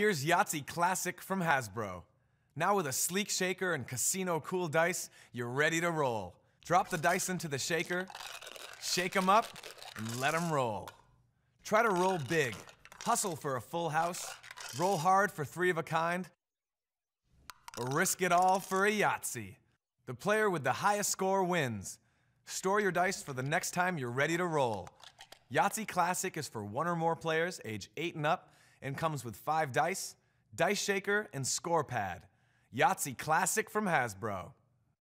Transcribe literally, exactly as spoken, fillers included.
Here's Yahtzee Classic from Hasbro. Now with a sleek shaker and casino cool dice, you're ready to roll. Drop the dice into the shaker, shake them up, and let them roll. Try to roll big. Hustle for a full house, roll hard for three of a kind, or risk it all for a Yahtzee. The player with the highest score wins. Store your dice for the next time you're ready to roll. Yahtzee Classic is for one or more players age eight and up and comes with five dice, dice shaker, and score pad. Yahtzee Classic from Hasbro.